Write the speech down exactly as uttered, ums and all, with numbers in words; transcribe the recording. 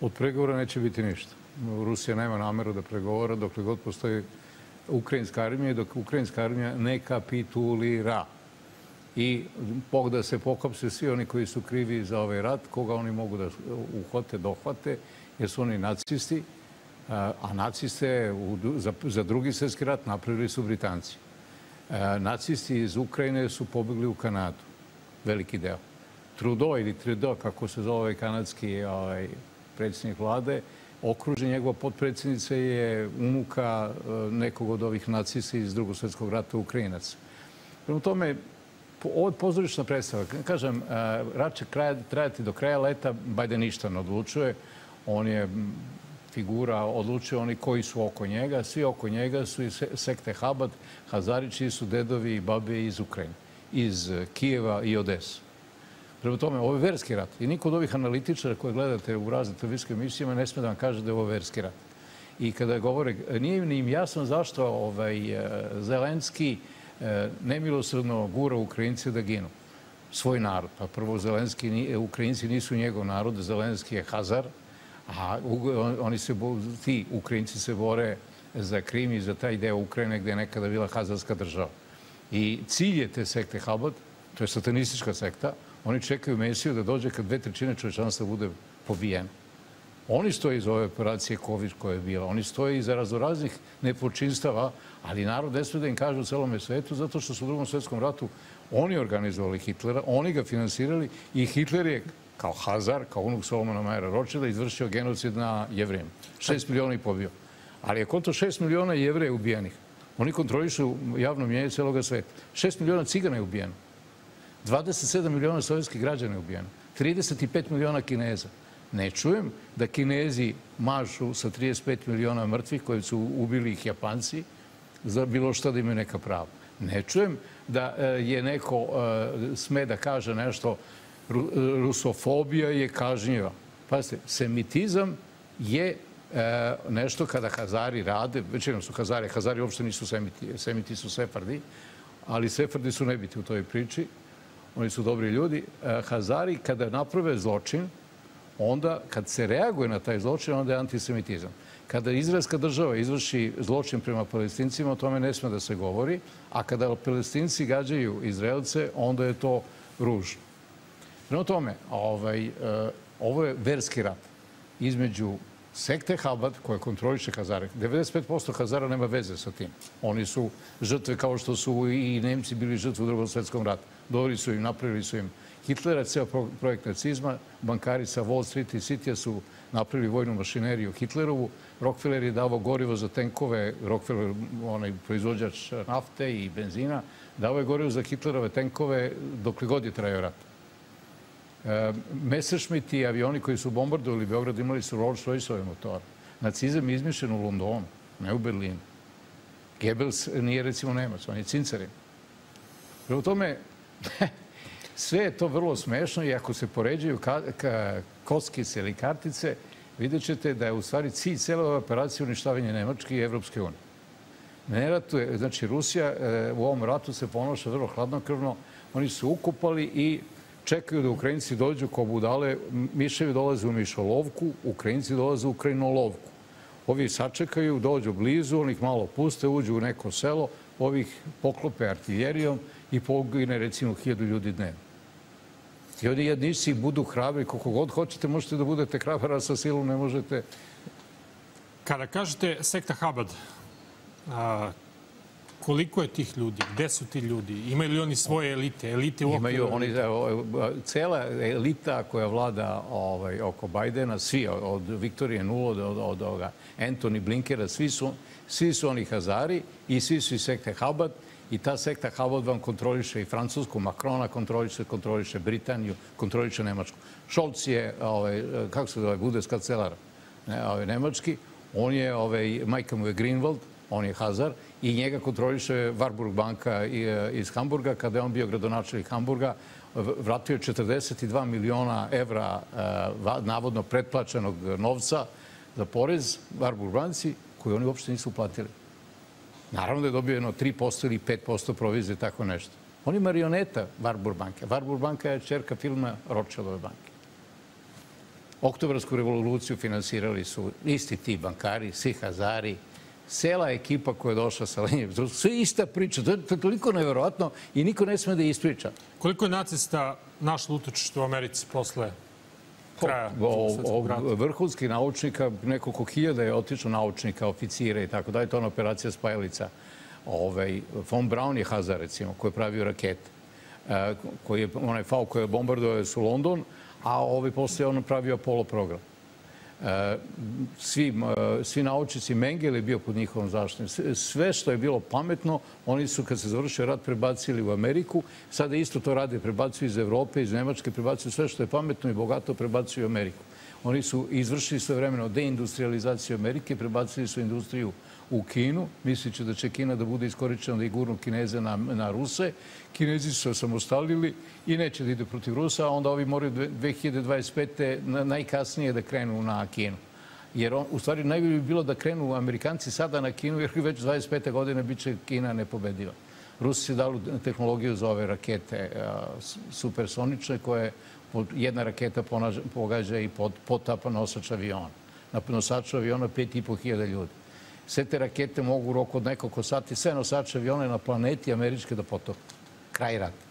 Od pregovora neće biti ništa. Rusija nema nameru da pregovora dokle god postoji ukrajinska armija i dok ukrajinska armija ne kapitulira. I da se pokapse svi oni koji su krivi za ovaj rat, koga oni mogu da uhvate, dohvate, jer su oni nacisti, a naciste za drugi svjetski rat napravili su Britanci. Nacisti iz Ukrajine su pobegli u Kanadu, veliki deo. Trudeau ili Trudeau, kako se zove kanadski predsjednik vlade, okružen njegova potpredsjednica je unuka nekog od ovih nacista iz drugog svjetskog rata, Ukrajinaca. Prema tome, ovo je pozorišna predstava. Kažem, rat će trajati do kraja leta, Biden ništa ne odlučuje. On je figura, odlučuje oni koji su oko njega. Svi oko njega su iz sekte Habad, Hazari, čiji su dedovi i babe iz Ukrajine, iz Kijeva i Odese. Prema tome, ovo je verski rat. I niko od ovih analitičara koje gledate u raznim televizijskim emisijama ne sme da vam kaže da je ovo verski rat. I kada govore, nije im jasno zašto Zelenski nemilosrdno gura Ukrajince da ginu. Svoj narod. Pa prvo, Zelenski, Ukrajinci nisu njegov narod, Zelenski je Hazar, a oni se, ti Ukrajinci se bore za Krim i za taj deo Ukrajine gde je nekada bila Hazarska država. I cilj je te sekte Habad, to je satanistička sekta, oni čekaju Mesiju da dođe kad dve trećine čovječanstva bude pobijeno. Oni stoje iz ove operacije Covid koja je bila. Oni stoje iza raznoraznih nepočinstava, ali narod ne sme da im kaže u celome svetu zato što su u drugom svjetskom ratu oni organizovali Hitlera, oni ga finansirali i Hitler je kao Hazar, kao unuk Solomona Majera Rothschilda izvršio genocid na Jevrejima. Šest miliona ih pobio. Ali je konto šest miliona Jevreja ubijenih. Oni kontrolišu javno mnjenje celoga sveta. Šest miliona Cigana je ubijeno. dvadeset sedam miliona sovjetskih građana je ubijeno. trideset pet miliona Kineza. Ne čujem da Kinezi mašu sa trideset pet miliona mrtvih koji su ubili ih Japanci za bilo što da imaju neka prava. Ne čujem da je neko sme da kaže nešto, rusofobija je kažnjiva. Pazite, semitizam je nešto kada Hazari rade, većinom su Hazari, Hazari uopšte nisu semiti, semiti su Sefardi, ali Sefardi su nebiti u toj priči, oni su dobri ljudi. Hazari kada naprave zločin, onda kad se reaguje na taj zločin, onda je antisemitizam. Kada izraelska država izvrši zločin prema Palestincima, o tome ne sme da se govori, a kada Palestinci gađaju Izraelce, onda je to ružno. Prema tome, ovo je verski rat između sekte Habad, koja kontroliše Hazare. devedeset pet posto Hazara nema veze sa tim. Oni su žrtve kao što su i Nemci bili žrtve u drugom svjetskom ratu. Doveli su im, napravili su im Hitlera, ceo projekt nacizma, bankari sa Wall Street i Citya su napravili vojnu mašineriju Hitlerovu. Rockefeller je davao gorivo za tenkove, Rockefeller, onaj proizvođač nafte i benzina, davao je gorivo za Hitlerove tenkove dokle god je trajao rat. Messerschmitt i avioni koji su bombardovali Beograd imali su Rolls-Royce-ove motore. Nacizam je izmišljen u Londonu, ne u Berlinu. Goebbels nije recimo Nemac, on je Cincerin. Prema tome, sve je to vrlo smešno i ako se poređaju kockice ili kartice, vidjet ćete da je u stvari cilj cele ove operacije uništavanje Nemačke i Evropske unije. Ne ratuje, znači Rusija u ovom ratu se ponaša vrlo hladnokrvno. Oni su ukupali i čekaju da Ukrajinci dođu kao budale. Miševi dolaze u mišolovku, Ukrajinci dolaze u Ukrajinolovku. Ovi sačekaju, dođu blizu, onih malo puste, uđu u neko selo, ovih poklope artiljerijom i pogine recimo hiljadu ljudi dnevno. I ovdje jednici budu hrabri, koliko god hoćete, možete da budete hrabara, sa silom ne možete. Kada kažete sekta Habad, koliko je tih ljudi? Gde su ti ljudi? Imaju li oni svoje elite? Elite u Imaju oni, cela elita koja vlada oko Bajdena, svi, od Viktorije Nulo od Antony Blinkera, svi su oni Hazari i svi su iz sekte Habad. I ta sekta Habad vam kontroliše i Francusku, Macrona kontroliše, kontroliše Britaniju, kontroliše Nemačku. Scholz je, kako se zove, Bundeskancelar nemački, on je, majka mu je Greenwald, on je Hazar i njega kontroliše Warburg banka iz Hamburga. Kada je on bio gradonačelnik Hamburga, vratio je četrdeset dva miliona evra navodno pretplaćenog novca za porez Warburg banci koju oni uopšte nisu uplatili. Naravno da je dobio jedno tri posto ili pet posto provizije, tako nešto. On je marioneta Warburg banke. Warburg banka je čerka firma Rothschildove banke. Oktobarsku revoluciju finansirali su isti ti bankari, svi Hazari, cela ekipa koja je došla sa Lenjevcem. Sve ista priča. To je toliko nevjerojatno i niko ne sme da ispriča. Koliko je nacista našlo utočište u Americi posle kraja Svetskog rata? Vrhunskih naučnika, nekoliko hiljada je otišlo naučnika, oficira i tako dalje. To je ona operacija Spajalica. Von Braun je Hazar, recimo, koji je pravio rakete. Koji je onaj fau koji je bombardovao su London, a posle je on pravio Apollo program. Svi naučnici, Mengele je bio pod njihovom zaštitom. Sve što je bilo pametno, oni su, kad se završio rat, prebacili u Ameriku. Sada isto to rade, prebacuju iz Evrope, iz Nemačke, prebacuju sve što je pametno i bogato, prebacuju u Ameriku. Oni su izvršili svojevremeno deindustrializaciju Amerike, prebacili su industriju u Kinu, misleći da će Kina da bude iskoričena da i gurnu Kineze na Ruse. Kinezi su se osamostalili i neće da ide protiv Rusa, a onda ovi moraju dve hiljade dvadeset pete najkasnije da krenu na Kinu. Jer u stvari najbolje bi bilo da krenu Amerikanci sada na Kinu, jer već dvadeset pete godine bit će Kina nepobediva. Rusi su dali tehnologiju za ove rakete supersonične, koje jedna raketa pogađa i potapa nosač aviona. Na nosaču aviona pet i po hiljada ljudi. Sve te rakete mogu u roku od nekoliko sati sve nosače avione na planeti američke da potope. Kraj rata.